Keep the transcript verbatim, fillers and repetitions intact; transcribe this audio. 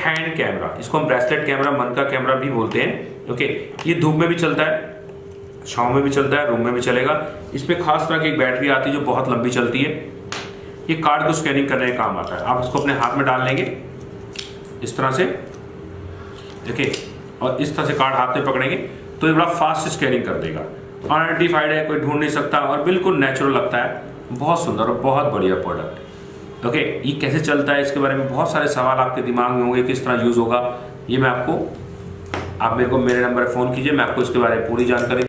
Hand camera, इसको हम bracelet camera, मन का कैमरा भी बोलते हैं। ओके, ये धूप में भी चलता है, छांव में भी चलता है, रूम में भी चलेगा। इसमें खास तरह की एक बैटरी आती है जो बहुत लंबी चलती है। ये कार्ड को स्कैनिंग करने का काम आता है। आप इसको अपने हाथ में डाल लेंगे इस तरह से, देखिए, और इस तरह से कार्ड हाथ में पकड़ेंगे तो ये बड़ा फास्ट स्कैनिंग कर देगा। अनआइडेंटिफाइड है, कोई ढूंढ नहीं सकता और बिल्कुल नेचुरल लगता है। बहुत सुंदर और बहुत बढ़िया प्रोडक्ट। ओके, ये कैसे चलता है इसके बारे में बहुत सारे सवाल आपके दिमाग में होंगे, किस तरह यूज होगा ये मैं आपको, आप मेरे को मेरे नंबर पर फोन कीजिए, मैं आपको इसके बारे में पूरी जानकारी